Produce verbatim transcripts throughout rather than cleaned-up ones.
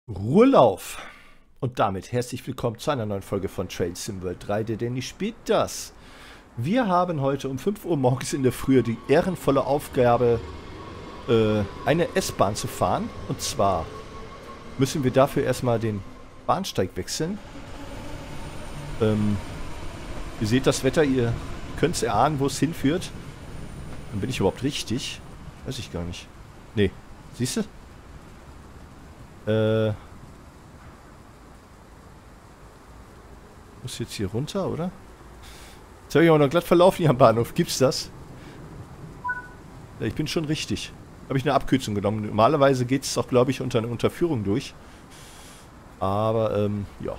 Ruhelauf! Und damit herzlich willkommen zu einer neuen Folge von Train Sim World drei, der Danny spielt das. Wir haben heute um fünf Uhr morgens in der Früh die ehrenvolle Aufgabe, äh, eine S-Bahn zu fahren. Und zwar müssen wir dafür erstmal den Bahnsteig wechseln. Ähm, ihr seht das Wetter, ihr könnt es erahnen, wo es hinführt. Dann bin ich überhaupt richtig? Weiß ich gar nicht. Nee, siehst du? Äh... Muss jetzt hier runter, oder? Jetzt habe ich aber noch glatt verlaufen hier am Bahnhof. Gibt's das? Ja, ich bin schon richtig. Habe ich eine Abkürzung genommen. Normalerweise geht es auch, glaube ich, unter eine Unterführung durch. Aber, ähm, ja.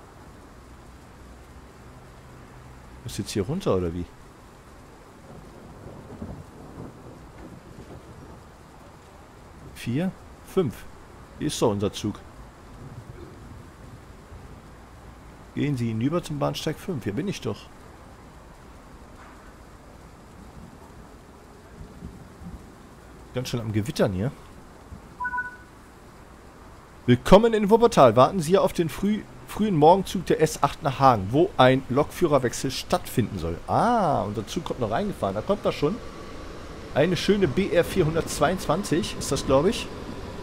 Muss jetzt hier runter, oder wie? Vier? Fünf. Hier ist doch unser Zug. Gehen Sie hinüber zum Bahnsteig fünf. Hier bin ich doch. Ganz schön am Gewittern hier. Willkommen in Wuppertal. Warten Sie auf den früh, frühen Morgenzug der S acht nach Hagen, wo ein Lokführerwechsel stattfinden soll. Ah, unser Zug kommt noch reingefahren. Da kommt er schon. Eine schöne B R vierhundertzweiundzwanzig ist das, glaube ich.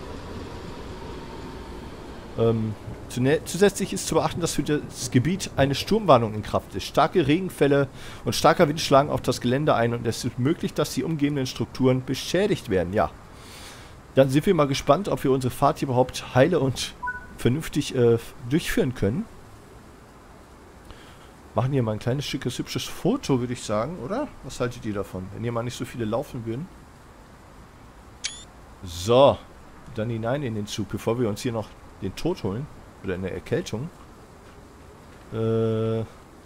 Ähm, zusätzlich ist zu beachten, dass für das Gebiet eine Sturmwarnung in Kraft ist. Starke Regenfälle und starker Wind schlagen auf das Gelände ein und es ist möglich, dass die umgebenden Strukturen beschädigt werden. Ja. Dann sind wir mal gespannt, ob wir unsere Fahrt hier überhaupt heile und vernünftig äh, durchführen können. Machen hier mal ein kleines, schickes, hübsches Foto, würde ich sagen, oder? Was haltet ihr davon? Wenn hier mal nicht so viele laufen würden. So. Dann hinein in den Zug, bevor wir uns hier noch den Tod holen. Oder eine Erkältung. Äh.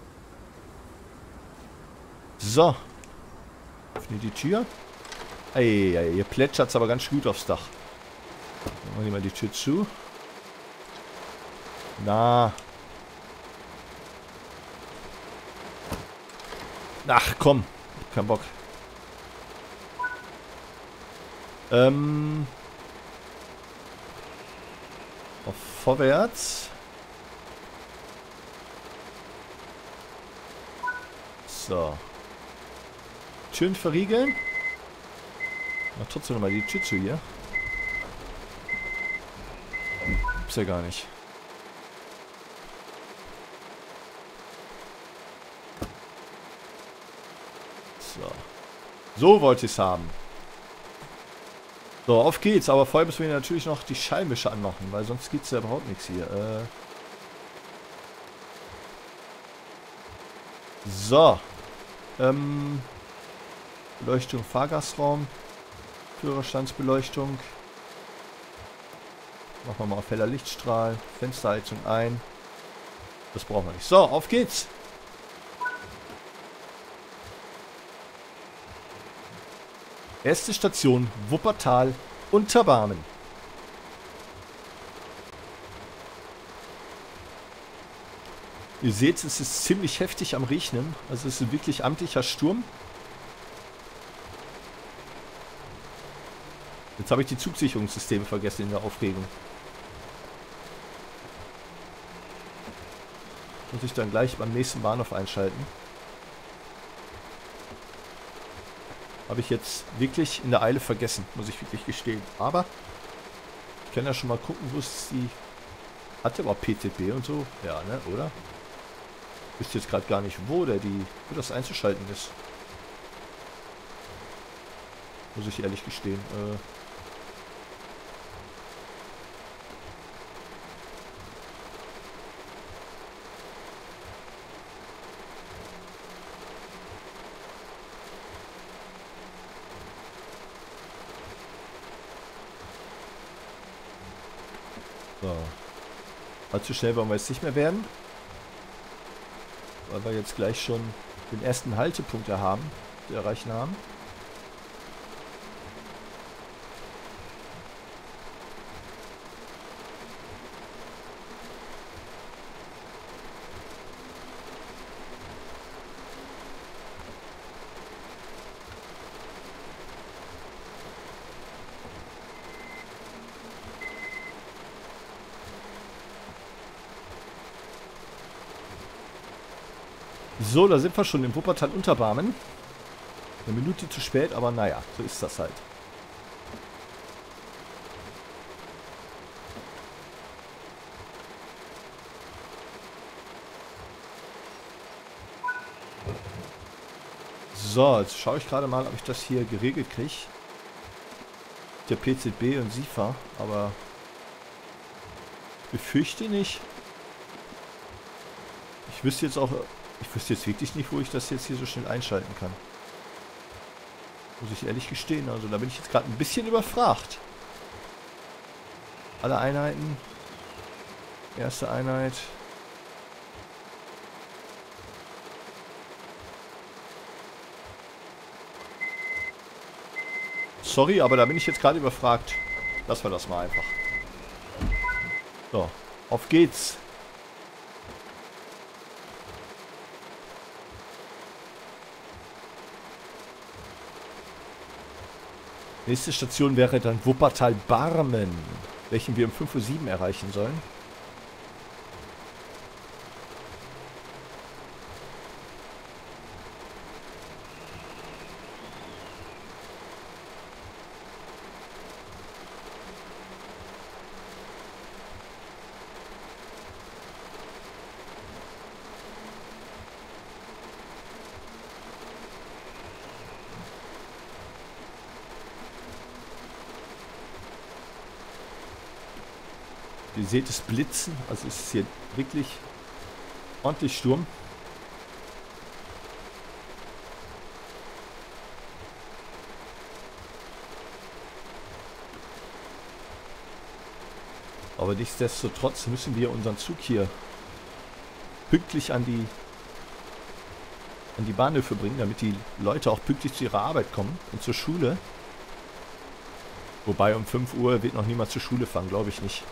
So. Öffne die Tür. Ey, ey, hier plätschert es aber ganz gut aufs Dach. Machen wir mal die Tür zu. Na. Ach, komm. Kein Bock. Ähm. Auf vorwärts. So. Türen verriegeln. Mach trotzdem nochmal die Tür zu hier. Gibt's ja gar nicht. So. So wollte ich es haben. So, auf geht's. Aber vorher müssen wir natürlich noch die Schallmische anmachen, weil sonst geht's ja überhaupt nichts hier. Äh so. Ähm. Beleuchtung, Fahrgastraum. Führerstandsbeleuchtung. Machen wir mal auf heller Lichtstrahl. Fensterheizung ein. Das brauchen wir nicht. So, auf geht's. Erste Station Wuppertal Unterbarmen. Ihr seht, es ist ziemlich heftig am Regnen. Also es ist ein wirklich amtlicher Sturm. Jetzt habe ich die Zugsicherungssysteme vergessen in der Aufregung. Muss ich dann gleich beim nächsten Bahnhof einschalten. Habe ich jetzt wirklich in der Eile vergessen, muss ich wirklich gestehen. Aber ich kann ja schon mal gucken, wo es die... Hat der überhaupt P Z B und so? Ja, ne, oder? Ich wüsste jetzt gerade gar nicht, wo der die... wo das einzuschalten ist. Muss ich ehrlich gestehen. Äh... So. Allzu schnell wollen wir jetzt nicht mehr werden. Weil wir jetzt gleich schon den ersten Haltepunkt haben, zu erreichen haben. So, da sind wir schon im Wuppertal-Unterbarmen. Eine Minute zu spät, aber naja, so ist das halt. So, jetzt schaue ich gerade mal, ob ich das hier geregelt kriege. Der P Z B und SIFA, aber ich befürchte nicht. Ich wüsste jetzt auch, ich wüsste jetzt wirklich nicht, wo ich das jetzt hier so schnell einschalten kann. Muss ich ehrlich gestehen, also da bin ich jetzt gerade ein bisschen überfragt. Alle Einheiten. Erste Einheit. Sorry, aber da bin ich jetzt gerade überfragt. Lassen wir das mal einfach. So, auf geht's. Nächste Station wäre dann Wuppertal-Barmen, welchen wir um fünf Uhr sieben erreichen sollen. Ihr seht es blitzen, also es ist hier wirklich ordentlich Sturm. Aber nichtsdestotrotz müssen wir unseren Zug hier pünktlich an die, an die Bahnhöfe bringen, damit die Leute auch pünktlich zu ihrer Arbeit kommen und zur Schule. Wobei um fünf Uhr wird noch niemand zur Schule fahren, glaube ich nicht.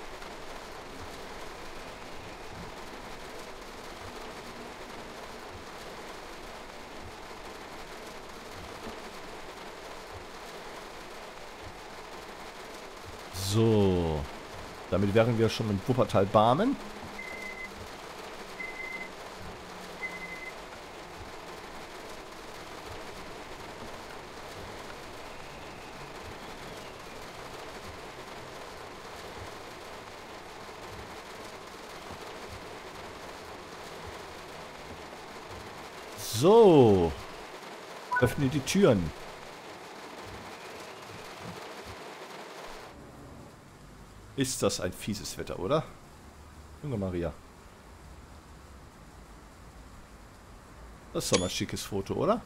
So, damit wären wir schon in Wuppertal-Barmen. So, öffne die Türen. Ist das ein fieses Wetter, oder? Junge Maria. Das ist doch mal ein schickes Foto, oder?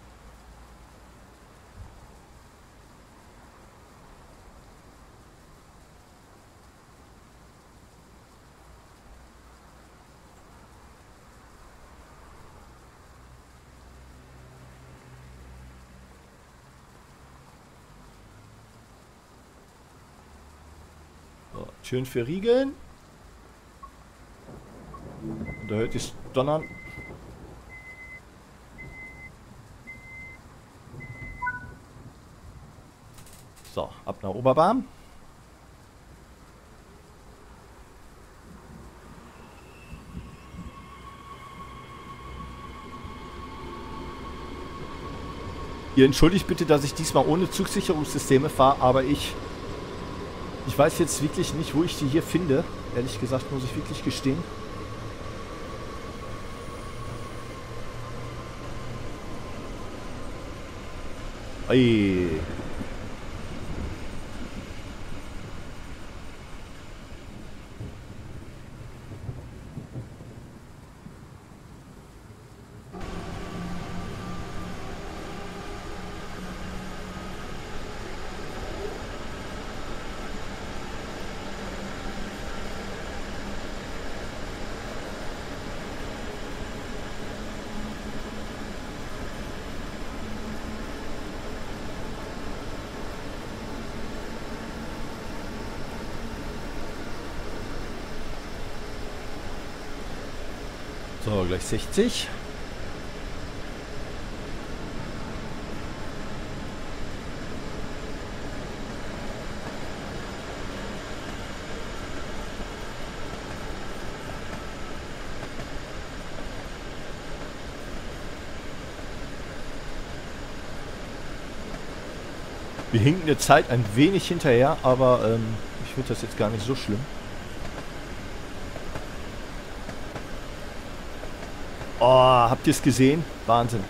Türen für Riegeln. Und da hört es donnern. So, ab nach Oberbahn. Ihr entschuldigt bitte, dass ich diesmal ohne Zugsicherungssysteme fahre, aber ich... Ich weiß jetzt wirklich nicht, wo ich die hier finde. Ehrlich gesagt, muss ich wirklich gestehen. Ei. So, gleich sechzig. Wir hinken der Zeit ein wenig hinterher, aber ähm, ich finde das jetzt gar nicht so schlimm. Oh, habt ihr es gesehen? Wahnsinn.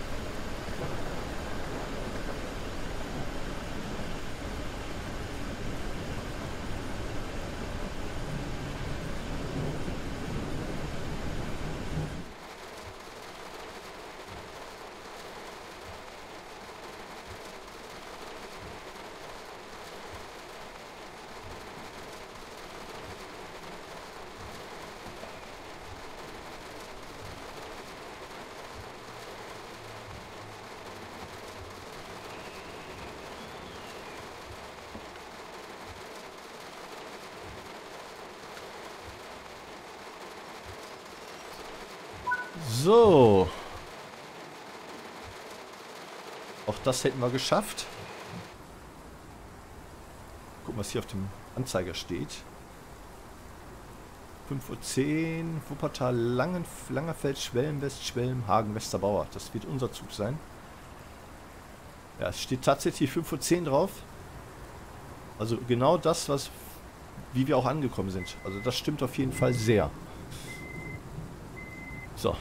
So. Auch das hätten wir geschafft. Gucken, was hier auf dem Anzeiger steht. fünf Uhr zehn, Wuppertal, Langen, Langerfeld, Schwellenwest, Schwelm, Hagen, Westerbauer. Das wird unser Zug sein. Ja, es steht tatsächlich fünf Uhr zehn drauf. Also genau das, was, wie wir auch angekommen sind. Also das stimmt auf jeden Fall sehr. So.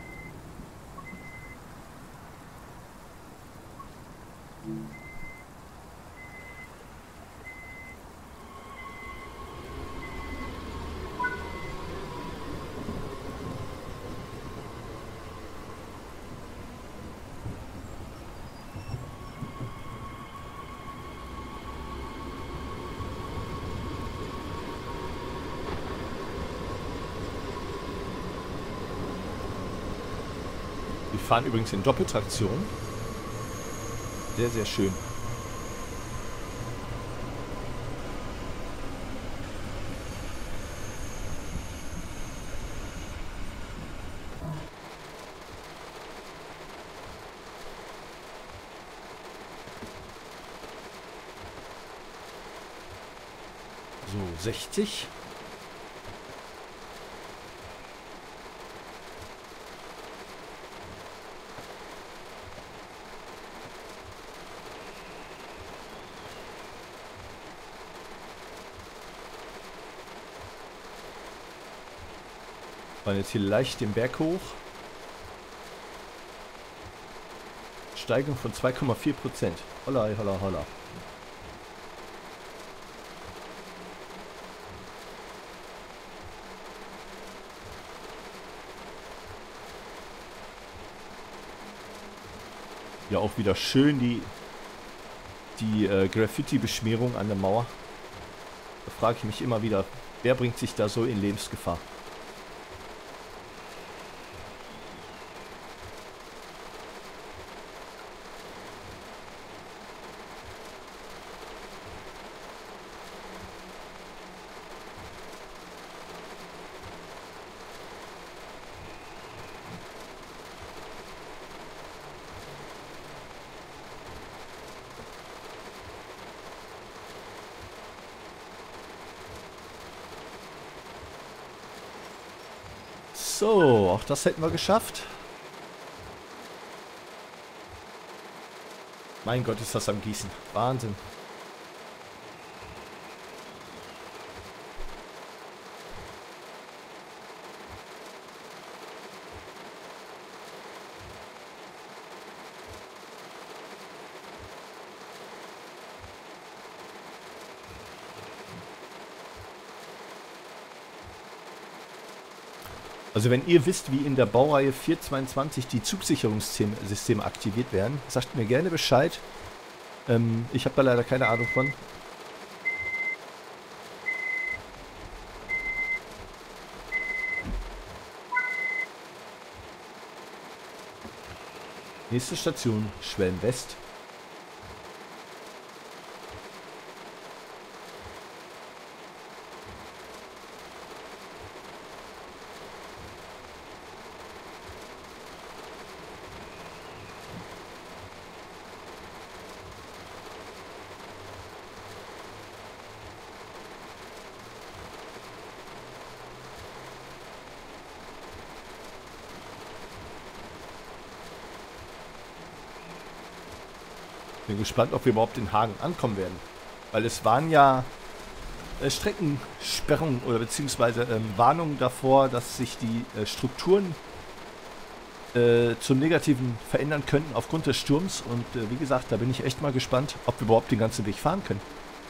Wir fahren übrigens in Doppeltraktion. Sehr, sehr schön. So, sechzig. Wir fahren jetzt hier leicht den Berg hoch. Steigung von zwei Komma vier Prozent. Holla, holla, holla. Ja, auch wieder schön die, die äh, Graffiti-Beschmierung an der Mauer. Da frage ich mich immer wieder, wer bringt sich da so in Lebensgefahr? So, auch das hätten wir geschafft. Mein Gott, ist das am Gießen. Wahnsinn. Also wenn ihr wisst, wie in der Baureihe vierhundertzweiundzwanzig die Zugsicherungssysteme aktiviert werden, sagt mir gerne Bescheid. Ähm, ich habe da leider keine Ahnung von. Nächste Station, Schwelm West. Bin gespannt, ob wir überhaupt in Hagen ankommen werden. Weil es waren ja äh, Streckensperrungen oder beziehungsweise ähm, Warnungen davor, dass sich die äh, Strukturen äh, zum Negativen verändern könnten aufgrund des Sturms. Und äh, wie gesagt, da bin ich echt mal gespannt, ob wir überhaupt den ganzen Weg fahren können.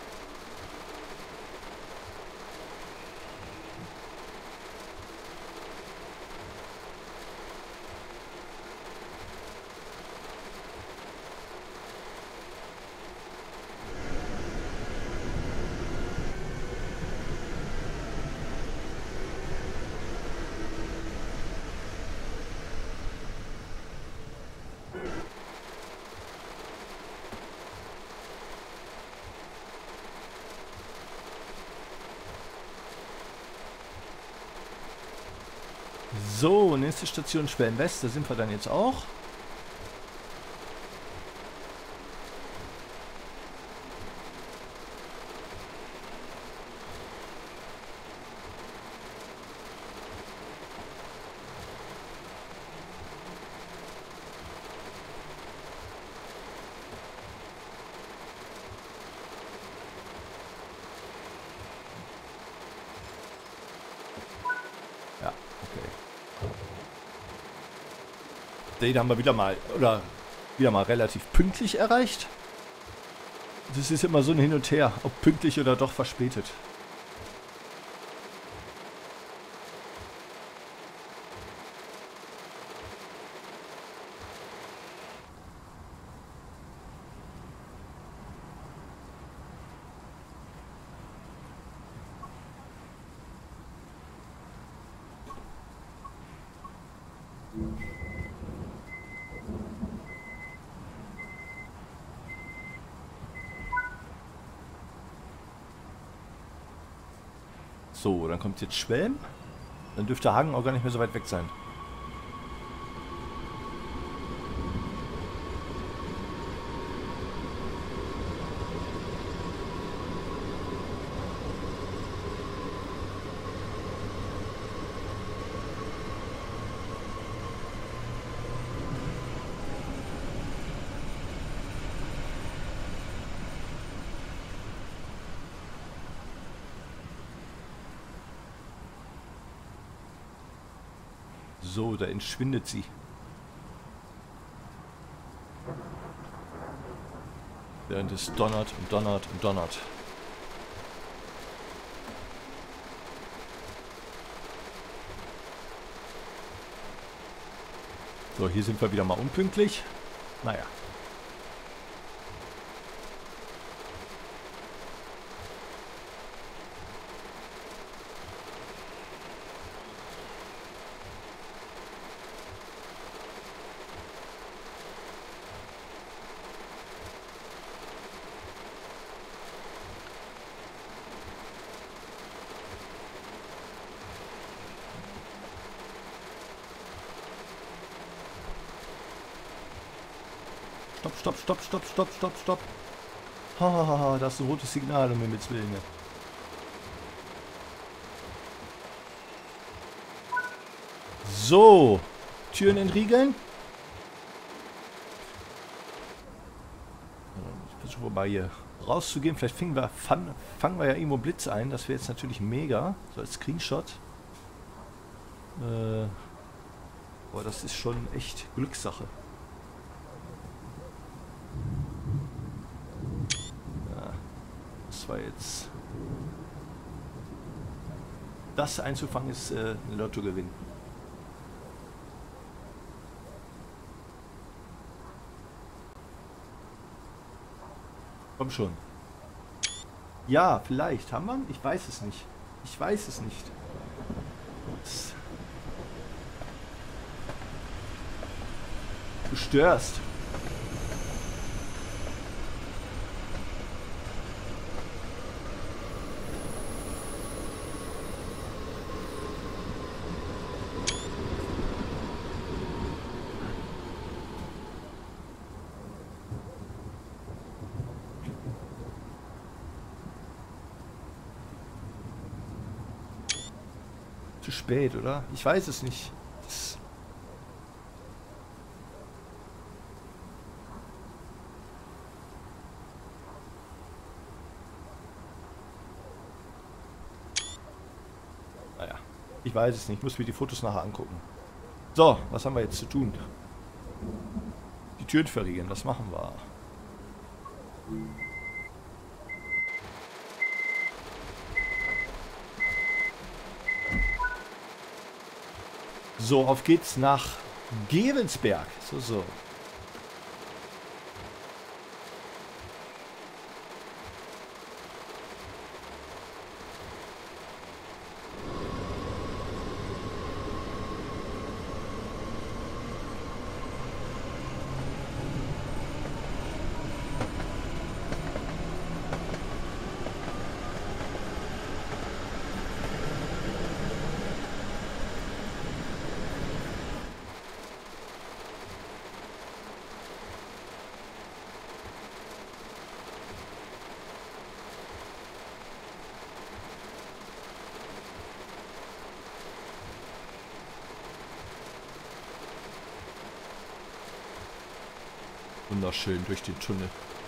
So, nächste Station Schwellenwest, da sind wir dann jetzt auch. Ja, okay. Den haben wir wieder mal, oder wieder mal relativ pünktlich erreicht. Das ist immer so ein Hin und Her, ob pünktlich oder doch verspätet. So, dann kommt jetzt Schwelm. Dann dürfte Hagen auch gar nicht mehr so weit weg sein. So, da entschwindet sie. Während es donnert und donnert und donnert. So, hier sind wir wieder mal unpünktlich. Naja. Stopp, stopp, stopp, stopp, stopp, stopp, stopp. Hahaha, das ist ein rotes Signal, um Himmels Willen. So, Türen entriegeln. Ich versuche mal hier rauszugehen. Vielleicht fangen wir, fangen, fangen wir ja irgendwo Blitz ein. Das wäre jetzt natürlich mega. So als Screenshot. Äh, aber das ist schon echt Glückssache. Das war jetzt... Das einzufangen ist äh, ein Lottogewinn. Komm schon. Ja, vielleicht. Haben wir? Ich weiß es nicht. Ich weiß es nicht. Das du störst. Zu spät, oder? Ich weiß es nicht. Das Ich weiß es nicht. Ich muss mir die Fotos nachher angucken. So, was haben wir jetzt zu tun? Die Türen verriegeln, das machen wir. So, auf geht's nach Gevensberg. So, so. Wunderschön durch den Tunnel.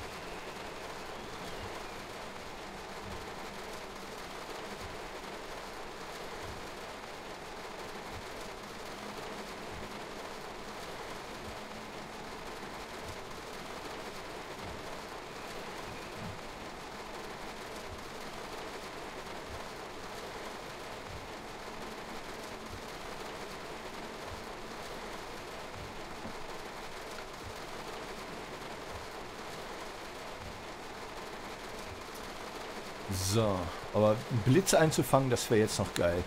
So, aber einen Blitz einzufangen, das wäre jetzt noch geil.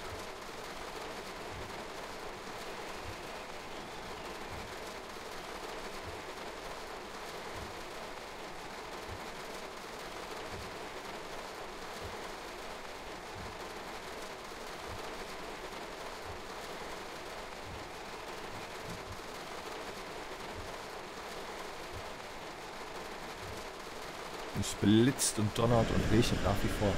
Es blitzt und donnert und regnet nach wie vor.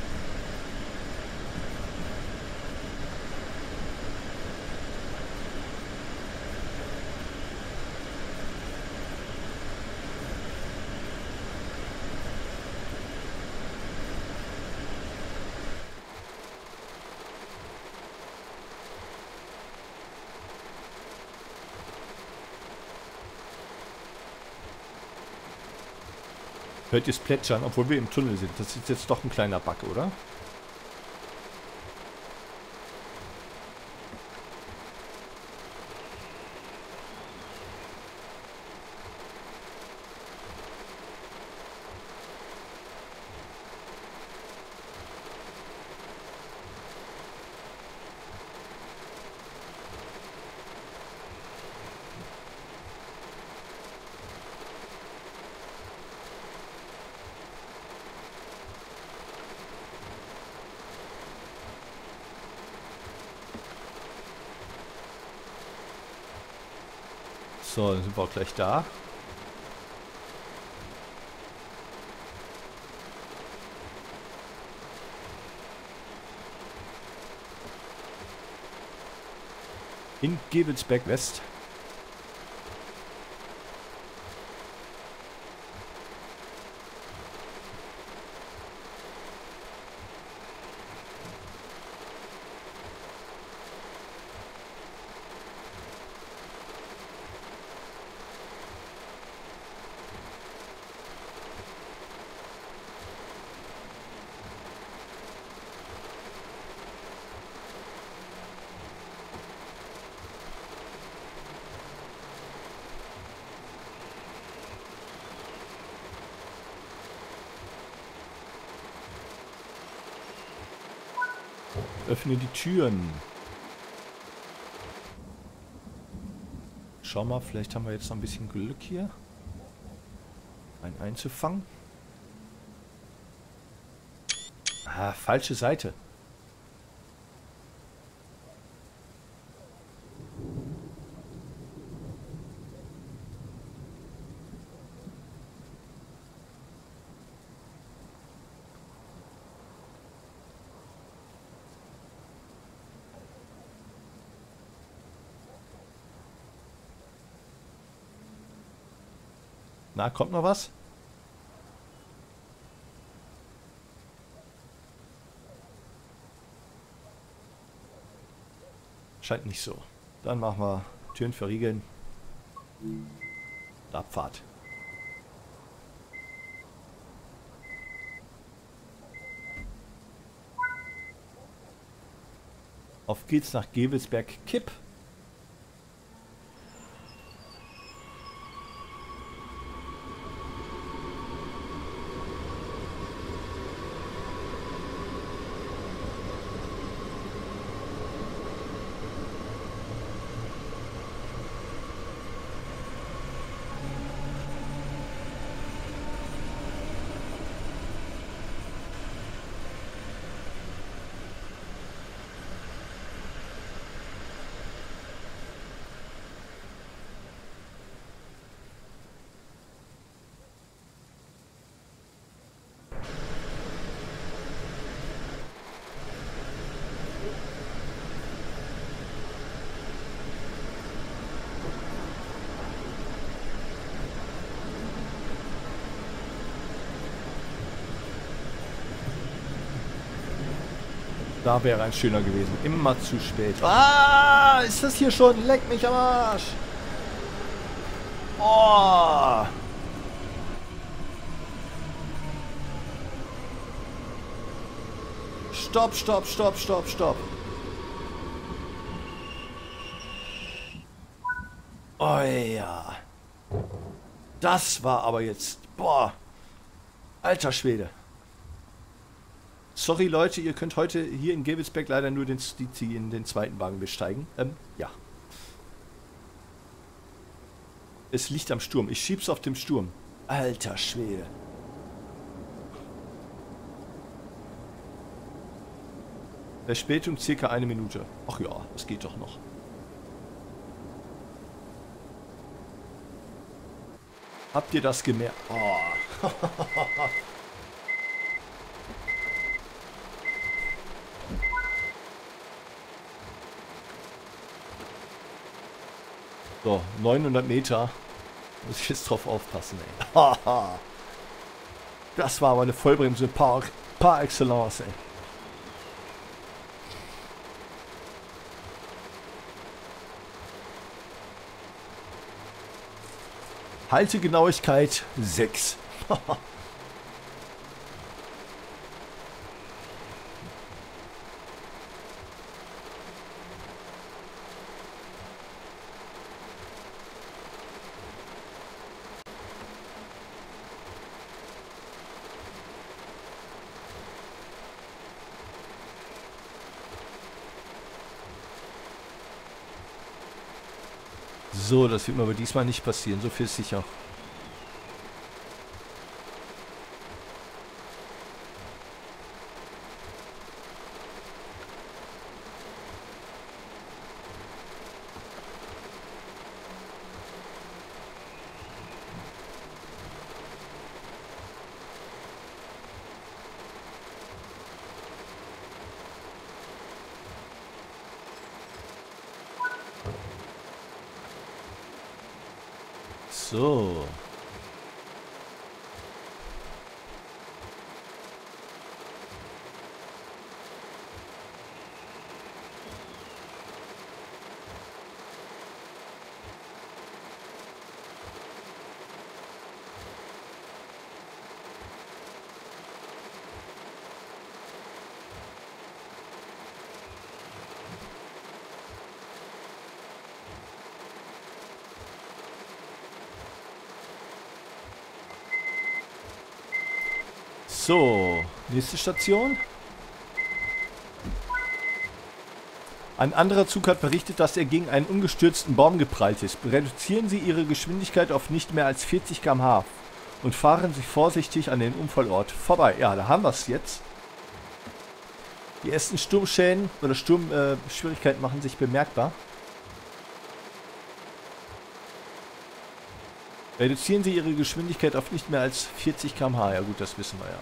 Hört ihr es plätschern, obwohl wir im Tunnel sind? Das ist jetzt doch ein kleiner Bug, oder? So, dann sind wir auch gleich da. In Gevensberg West. Öffne die Türen. Schau mal, vielleicht haben wir jetzt noch ein bisschen Glück hier. Einen einzufangen. Ah, falsche Seite. Na, kommt noch was? Scheint nicht so. Dann machen wir Türen verriegeln. Abfahrt. Auf geht's nach Gevelsberg-Kipp. Da wäre ein schöner gewesen. Immer zu spät. Ah, ist das hier schon? Leck mich am Arsch. Oh. Stopp, stopp, stopp, stopp, stopp. Oh ja. Das war aber jetzt... Boah. Alter Schwede. Sorry Leute, ihr könnt heute hier in Gevelsberg leider nur den, die, die, in den zweiten Wagen besteigen. Ähm, ja. Es liegt am Sturm. Ich schieb's auf dem Sturm. Alter Schwede. Verspätung circa eine Minute. Ach ja, das geht doch noch. Habt ihr das gemerkt? Oh. So, neunhundert Meter. Muss ich jetzt drauf aufpassen, ey. Das war aber eine Vollbremse par, par excellence, ey. Haltegenauigkeit sechs. So, das wird mir aber diesmal nicht passieren, so viel ist sicher. So. So, nächste Station. Ein anderer Zug hat berichtet, dass er gegen einen umgestürzten Baum geprallt ist. Reduzieren Sie Ihre Geschwindigkeit auf nicht mehr als vierzig Kilometer pro Stunde und fahren Sie vorsichtig an den Unfallort vorbei. Ja, da haben wir es jetzt. Die ersten Sturmschäden oder Sturmschwierigkeiten äh, machen sich bemerkbar. Reduzieren Sie Ihre Geschwindigkeit auf nicht mehr als vierzig Kilometer pro Stunde. Ja gut, das wissen wir ja.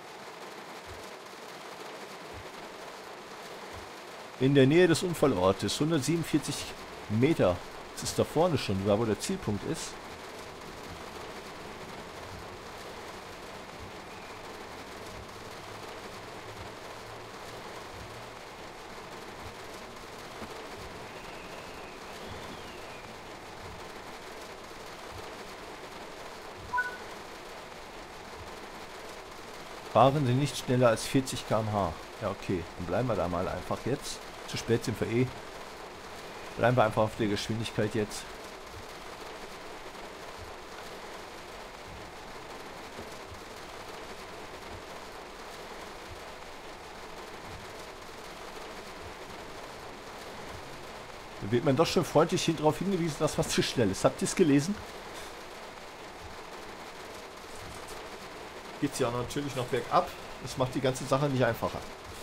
In der Nähe des Unfallortes, hundertsiebenundvierzig Meter. Das ist da vorne schon, da wo der Zielpunkt ist. Fahren Sie nicht schneller als vierzig Kilometer pro Stunde. Ja, okay. Dann bleiben wir da mal einfach jetzt. Zu spät sind wir eh. Bleiben wir einfach auf der Geschwindigkeit jetzt. Da wird man doch schon freundlich darauf hingewiesen, dass was zu schnell ist. Habt ihr es gelesen? Geht es ja natürlich noch bergab. Das macht die ganze Sache nicht einfacher.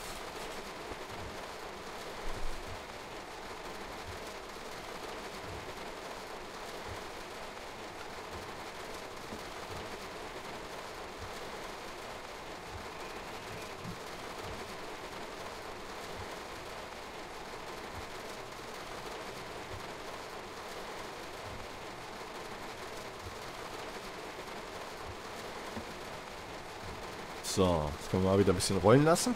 So, jetzt können wir mal wieder ein bisschen rollen lassen.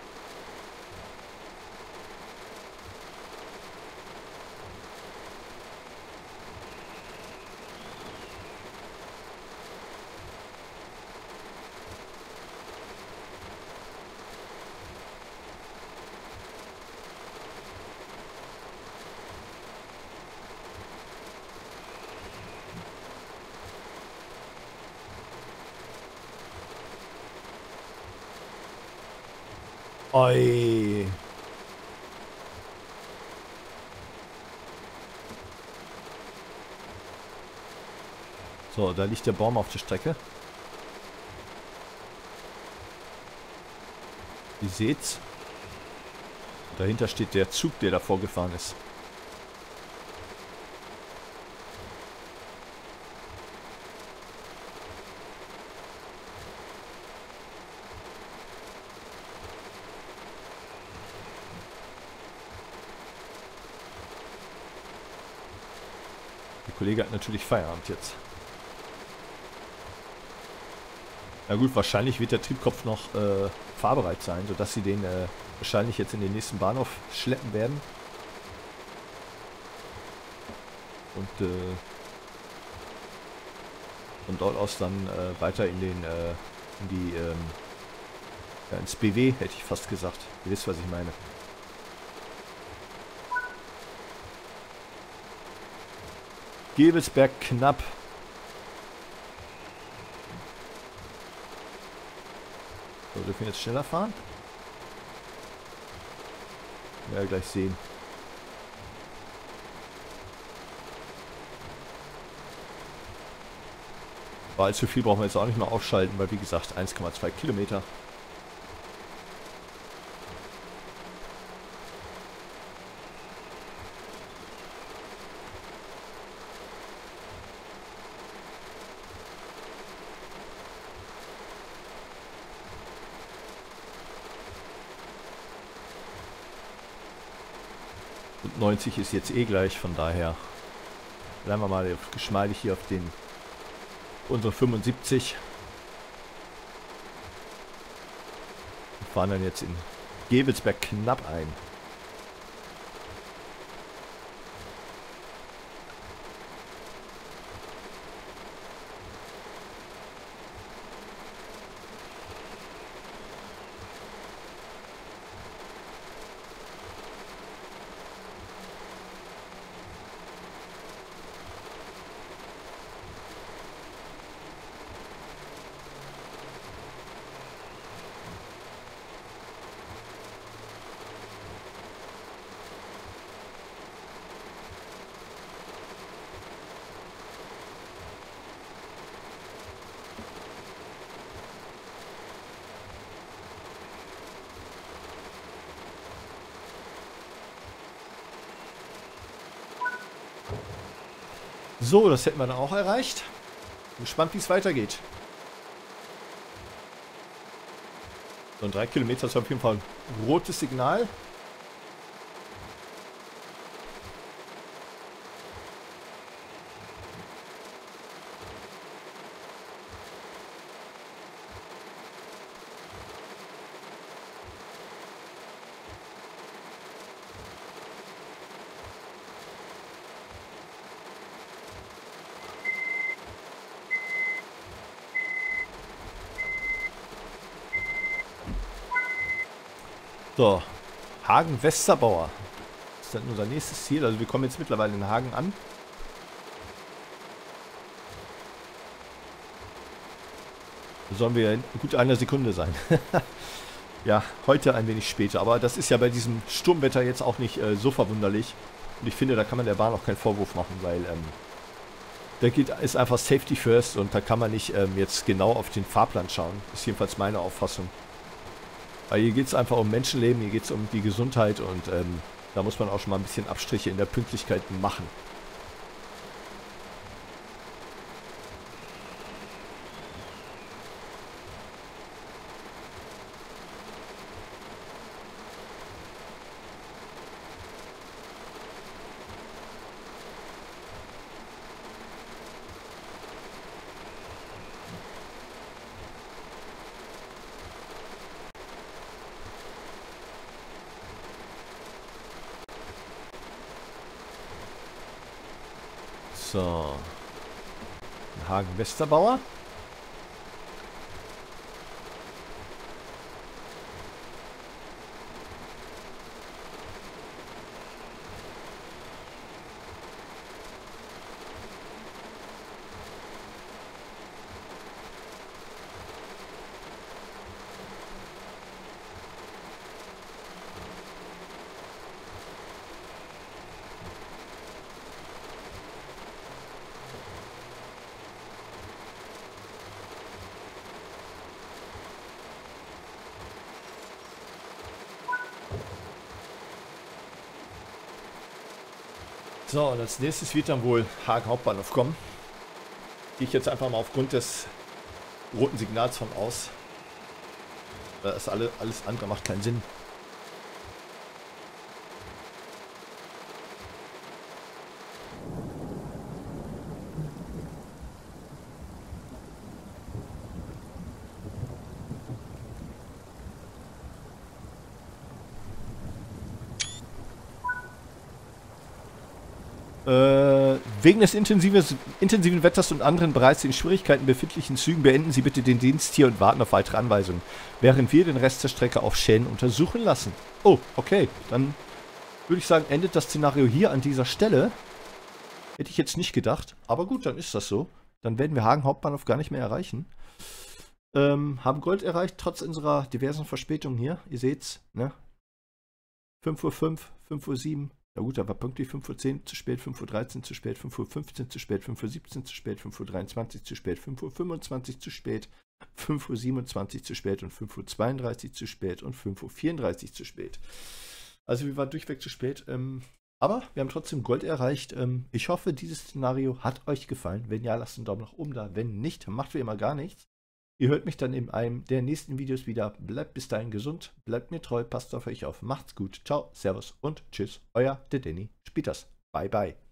Oi. So, da liegt der Baum auf der Strecke. Ihr seht's. Dahinter steht der Zug, der davor gefahren ist. Der Kollege hat natürlich Feierabend jetzt. Na gut, wahrscheinlich wird der Triebkopf noch äh, fahrbereit sein, sodass sie den äh, wahrscheinlich jetzt in den nächsten Bahnhof schleppen werden. Und äh, von dort aus dann äh, weiter in den äh, in die ähm, ja, ins B W, hätte ich fast gesagt. Ihr wisst, was ich meine. Gebelsberg knapp. So, dürfen wir jetzt schneller fahren? Ja, gleich sehen. Aber allzu viel brauchen wir jetzt auch nicht mehr aufschalten, weil wie gesagt eins Komma zwei Kilometer. Und neunzig ist jetzt eh gleich, von daher bleiben wir mal geschmeidig hier auf den unsere fünfundsiebzig. Wir fahren dann jetzt in Gebelsberg knapp ein. So, das hätten wir dann auch erreicht. Bin gespannt, wie es weitergeht. So, in drei Kilometer ist auf jeden Fall ein rotes Signal. So, Hagen-Westerbauer. Das ist dann unser nächstes Ziel. Also wir kommen jetzt mittlerweile in Hagen an. Da sollen wir in gut einer Sekunde sein. Ja, heute ein wenig später. Aber das ist ja bei diesem Sturmwetter jetzt auch nicht äh, so verwunderlich. Und ich finde, da kann man der Bahn auch keinen Vorwurf machen, weil ähm, da geht, ist einfach Safety First und da kann man nicht ähm, jetzt genau auf den Fahrplan schauen. Das ist jedenfalls meine Auffassung. Weil hier geht es einfach um Menschenleben, hier geht es um die Gesundheit und ähm, da muss man auch schon mal ein bisschen Abstriche in der Pünktlichkeit machen. So. Hagen-Westerbauer. So, und als nächstes wird dann wohl Hagen Hauptbahnhof kommen. Gehe ich jetzt einfach mal aufgrund des roten Signals von aus. Das alle, alles andere macht keinen Sinn. Äh, wegen des intensives, intensiven Wetters und anderen bereits in Schwierigkeiten befindlichen Zügen beenden Sie bitte den Dienst hier und warten auf weitere Anweisungen, während wir den Rest der Strecke auf Schäden untersuchen lassen. Oh, okay. Dann würde ich sagen, endet das Szenario hier an dieser Stelle. Hätte ich jetzt nicht gedacht. Aber gut, dann ist das so. Dann werden wir Hagen Hauptbahnhof gar nicht mehr erreichen. Ähm, haben Gold erreicht, trotz unserer diversen Verspätungen hier. Ihr seht's, ne? fünf Uhr fünf, fünf Uhr sieben. Na gut, da war pünktlich fünf Uhr zehn zu spät, fünf Uhr dreizehn zu spät, fünf Uhr fünfzehn zu spät, fünf Uhr siebzehn zu spät, fünf Uhr dreiundzwanzig zu spät, fünf Uhr fünfundzwanzig zu spät, fünf Uhr siebenundzwanzig zu spät und fünf Uhr zweiunddreißig zu spät und fünf Uhr vierunddreißig zu spät. Also wir waren durchweg zu spät, ähm, aber wir haben trotzdem Gold erreicht. Ähm, ich hoffe, dieses Szenario hat euch gefallen. Wenn ja, lasst einen Daumen nach oben da. Wenn nicht, macht wie immer gar nichts. Ihr hört mich dann in einem der nächsten Videos wieder. Bleibt bis dahin gesund, bleibt mir treu, passt auf euch auf. Macht's gut, ciao, servus und tschüss. Euer der Danny Spieters. Bye, bye.